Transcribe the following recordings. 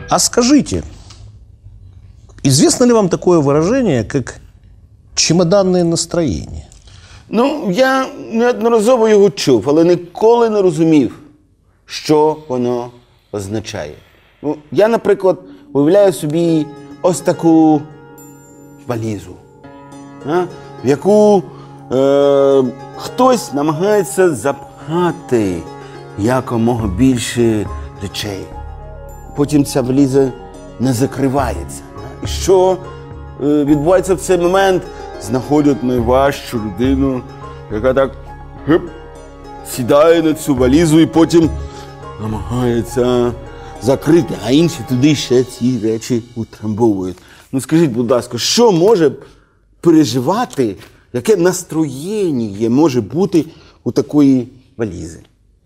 А скажите, известно ли вам такое выражение, как «чемоданное настроение»? Ну, я неодноразово його чув, але ніколи не розумів, що воно означає. Ну, я, наприклад, уявляю собі ось таку валізу, в яку хтось намагається запхати якомога більше речей. Потім ця валіза не закривається. І що відбувається в цей момент? Знаходять найважчу людину, яка так сідає на цю валізу і потім намагається закрити, а інші туди ще ці речі утрамбовують. Ну скажіть, будь ласка, що може переживати, яке настроєння може бути у такої валізи?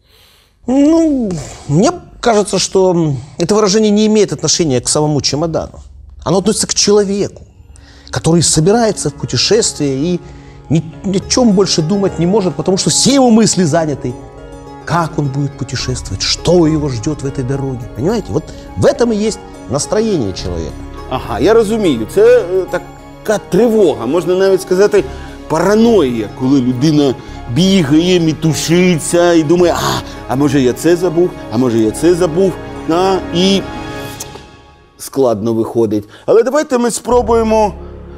Ну, мне кажется, что это выражение не имеет отношения к самому чемодану. Оно относится к человеку, который собирается в путешествие и ни о чем больше думать не может, потому что все его мысли заняты. Как он будет путешествовать, что его ждет в этой дороге. Понимаете? Вот в этом и есть настроение человека. Ага, я розумію. Це така тривога, можна навіть сказати, параноя, коли людина бігає, мітушиться і думає, а може я це забув, а може я це забув, і складно виходить. Але давайте ми спробуємо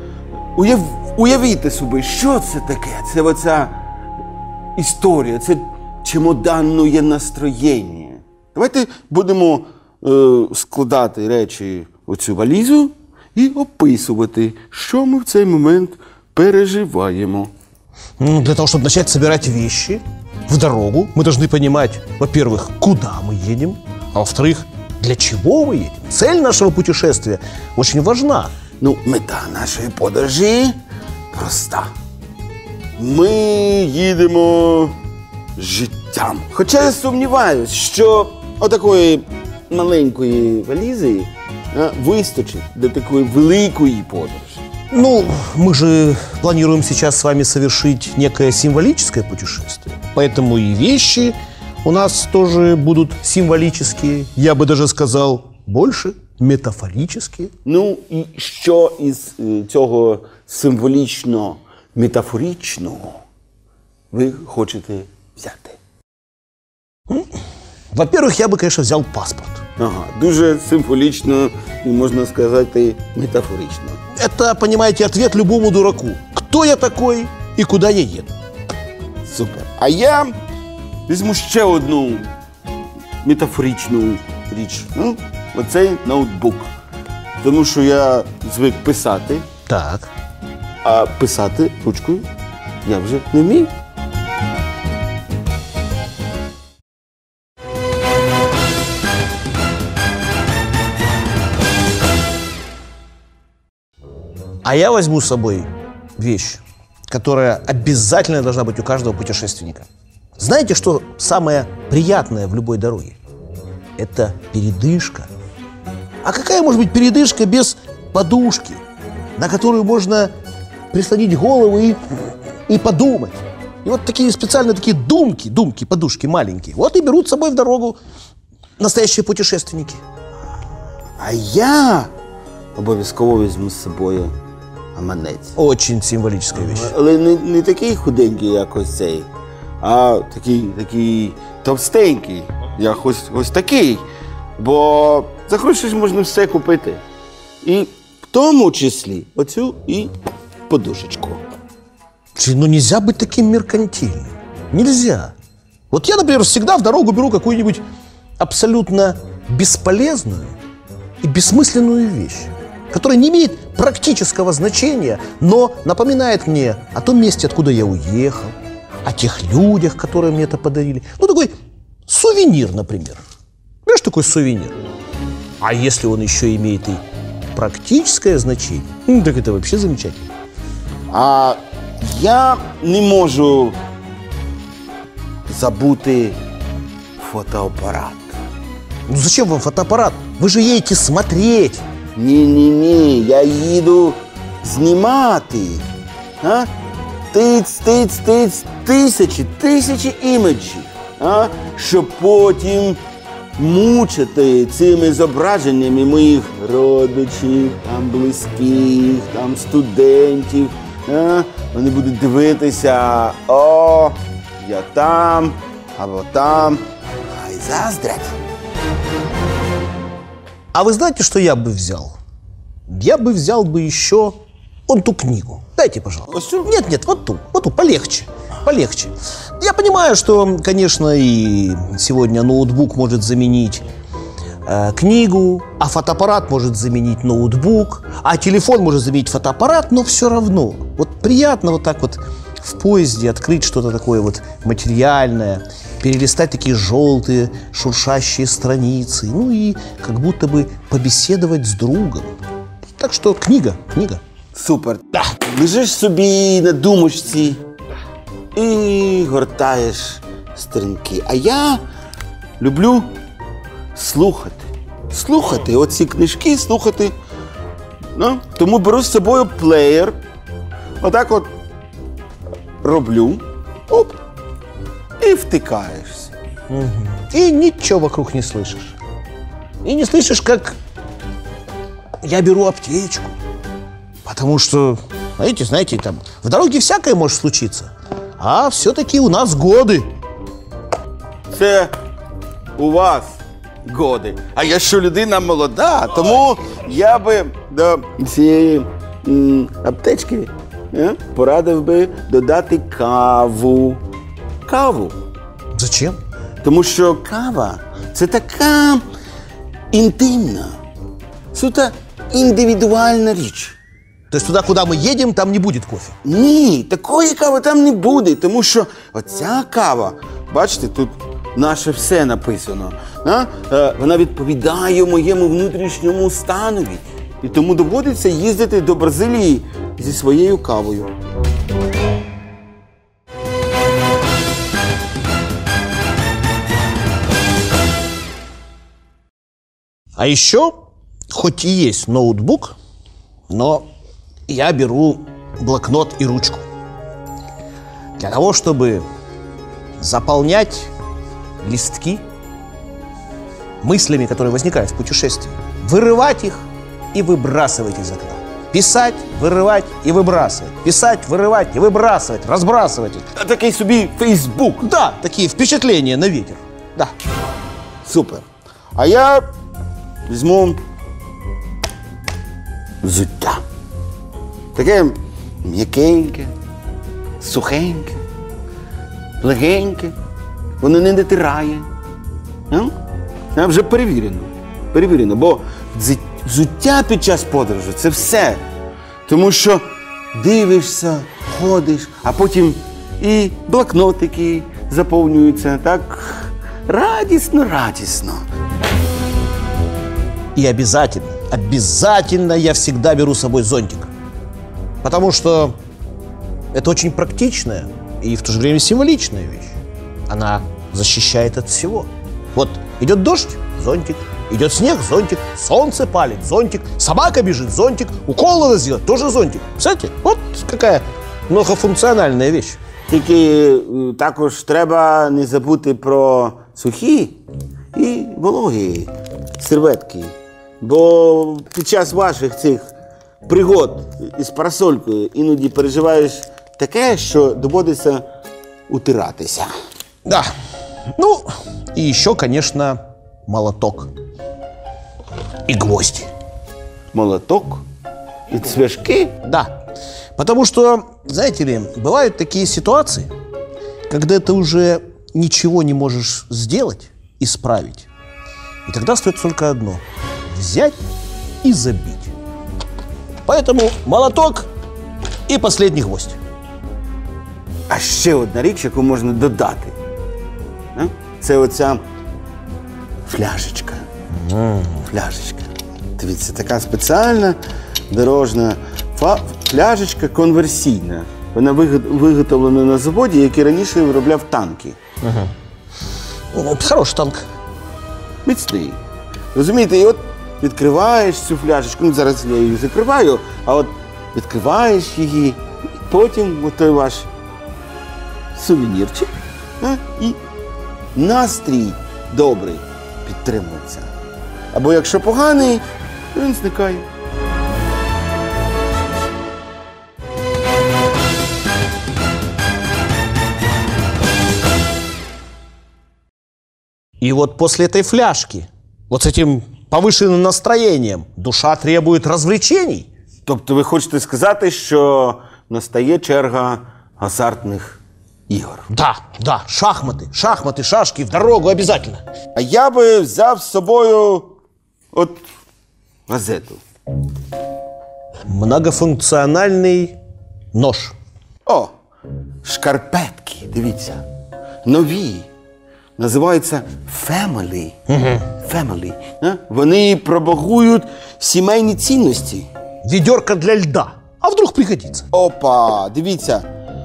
уявити собі, що це таке, це оця історія, це чемоданне настроєння. Давайте будемо складати речі у цю валізу і описувати, що ми в цей момент переживаємо. Для того, чтобы начать собирать вещи в дорогу, мы должны понимать, во-первых, куда мы едем, а во-вторых, для чего мы едем. Цель нашего путешествия очень важна. Ну, мета нашої подорожі проста. Ми їдемо життям. Хоча я сумніваюсь, що отакої маленької валізи вистачить для такої великої подорожі. Ну, мы же планируем сейчас с вами совершить некое символическое путешествие. Поэтому и вещи у нас тоже будут символические. Я бы даже сказал, больше метафорические. Ну, і що із цього символічно-метафоричного ви хочете взяти? Во-первых, я бы, конечно, взял паспорт. Ага, дуже символічно і, можна сказати, метафорично. Это, понимаете, ответ любому дураку. Кто я такой и куда я еду? Супер. А я візьму ще одну метафоричну річ. Ну, оцей ноутбук. Тому що я звик писати, Так. а писати ручкою я вже не вмію. А я возьму с собой вещь, которая обязательно должна быть у каждого путешественника. Знаете, что самое приятное в любой дороге? Это передышка. А какая может быть передышка без подушки, на которую можно прислонить голову и подумать? И вот такие специально такие думки, подушки маленькие. Вот и берут с собой в дорогу настоящие путешественники. А я обов'язково візьму з собою гаманець. Очень символическая вещь. Але не такий худенький, як ось цей, а такий товстенький, як ось такий. Бо за гроші ж можна все купити. І в тому числі оцю і подушечку. Ну нельзя быть таким меркантильным. Нельзя. Вот я, например, всегда в дорогу беру какую-нибудь абсолютно бесполезную и бессмысленную вещь, которая не имеет практического значения, но напоминает мне о том месте, откуда я уехал, о тех людях, которые мне это подарили. Ну, такой сувенир, например. Понимаешь, такой сувенир? А если он еще имеет и практическое значение, так это вообще замечательно. А я не можу забути фотоапарат. Ну зачем вам фотоаппарат? Вы же едете смотреть. Ні, я їду знімати. Тиць, тисячі іміджів. Щоб потім мучити цими зображеннями моїх родичів, там близьких, там студентів. Вони будуть дивитися, о, я там, або там, а й заздрять. А вы знаете, что я бы взял? Я бы взял бы еще вон ту книгу. Дайте, пожалуйста. Нет, вот ту, полегче. Полегче. Я понимаю, что, конечно, и сегодня ноутбук может заменить книгу, а фотоаппарат может заменить ноутбук, а телефон может заменить фотоаппарат, но все равно. Вот приятно вот так вот в поезде открыть что-то такое вот материальное, перелистать такие желтые шуршащие страницы, ну и как будто бы побеседовать с другом. Так что книга. Супер. Лежиш собі на думочці і гортаєш сторінки. А я люблю слухати оці книжки, слухати. Ну, тому беру з собою плеєр, отак от роблю, оп, і втикаєшся. И ничего вокруг не слышишь. И не слышишь, как я беру аптечку. Потому что, знаете, там в дороге всякое может случиться. А все-таки у нас годы. Це у вас годи. А я що людина молода, тому я би до цієї аптечки порадив би додати каву. Каву. Зачем? Тому що кава – це така інтимна, суто індивідуальна річ. То есть туда, куда мы едем, там не будет кофе? Ні, такої кави там не буде, тому що оця кава, бачите, тут наше все написано, вона відповідає моєму внутрішньому станові. І тому доводиться їздити до Бразилії зі своєю кавою. А еще, хоть и есть ноутбук, но я беру блокнот и ручку. Для того, чтобы заполнять листки мыслями, которые возникают в путешествии. Вырывать их и выбрасывать из окна. Писать, вырывать и выбрасывать. Писать, вырывать и выбрасывать, разбрасывать их. А такий собі Фейсбук. Да, такие впечатления на ветер. Да. Супер. А я візьму взуття. Таке м'якеньке, сухеньке, легеньке. Воно не дотирає. Вже перевірено. Бо взуття під час подорожі – це все. Тому що дивишся, ходиш, а потім і блокнотики заповнюються так радісно. И обязательно я всегда беру с собой зонтик. Потому что это очень практичная и в то же время символичная вещь. Она защищает от всего. Вот идет дождь – зонтик. Идет снег – зонтик. Солнце палит – зонтик. Собака бежит – зонтик. Укол надо сделать – тоже зонтик. Представляете? Вот какая многофункциональная вещь. Тільки також треба не забути про сухі і вологі серветки. Бо під час ваших цих пригод із парасолькою іноді переживаєш таке, що доводиться утиратися. Да. Ну, и еще, конечно, молоток и гвозди. Молоток и цвяшки? Да. Потому что, знаете ли, бывают такие ситуации, когда ты уже ничего не можешь сделать, исправить. И тогда остается только одно – взять и забить. Поэтому молоток и последний гвоздь. А ще одна річ, яку можна додати. Це оця фляжечка. Фляжечка. Дивіться, така спеціальна дорожна фляжечка конверсійна. Вона виготовлена на заводі, який раніше виробляв танки. Хороший танк. Міцний. Розумієте, і от відкриваєш цю фляжечку, ну зараз я її закриваю, а от відкриваєш її, і потім от той ваш сувенірчик, і настрій добрий. підтримується. Або якщо поганий, то він зникає. И вот после этой фляжки, вот с этим повышенным настроением, душа требует развлечений. Тобто ви хочете сказати, що настає черга азартних ігор? Да, шахматы, шашки, в дорогу обязательно. А я би взяв з собою от газету. Многофункциональный нож. О, шкарпетки, дивіться. Нові. Називаються Family. Family. Вони пропагують сімейні цінності. Ведерко для льда. А вдруг пригодится? Опа, дивіться.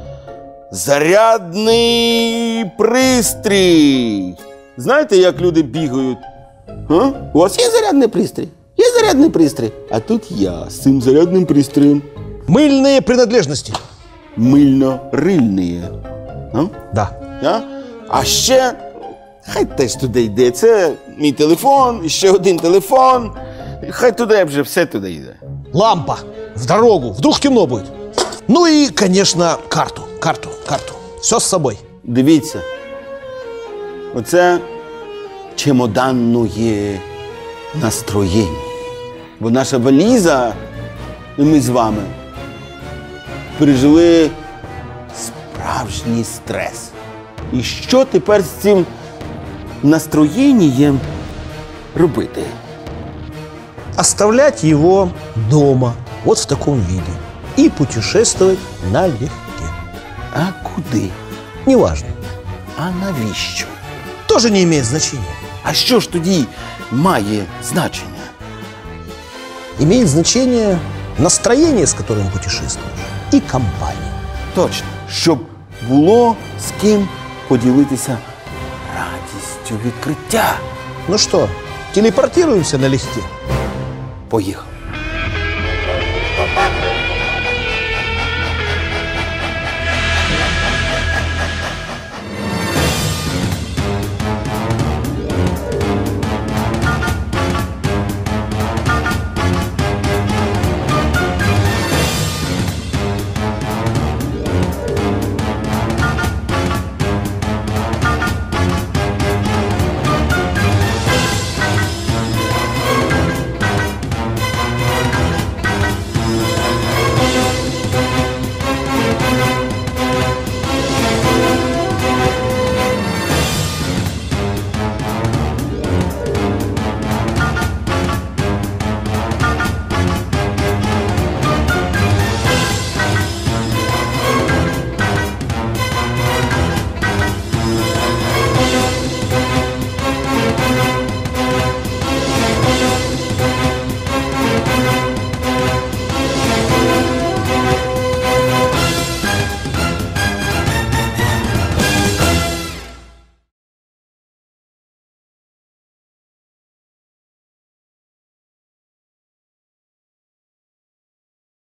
Зарядний пристрій. Знаєте, як люди бігають? А? У вас є зарядний пристрій? Є зарядний пристрій. А тут я з цим зарядним пристроєм. Мыльные принадлежности. Мильно-рильні. Да. А ще, хай теж туди йде. Це мій телефон, і ще один телефон. Хай туди вже все туди йде. Лампа. В дорогу. Вдруг темно будет. Ну и, конечно, карту. Все с собой. Дивіться. Оце чемоданне настроєння. Бо наша валіза, і ми з вами, пережили справжній стрес. І що тепер з цим настроєнням робити? Оставлять его дома. Вот в таком виде. И путешествовать налегке. А куди? Неважно. А навіщо? Тоже не имеет значения. А що ж тоді має значення? Имеет значение настроение, с которым путешествуешь, и компания. Точно. Щоб було з ким поділитися радістю відкриття. Ну что, телепортируемся налегке? Поїхали.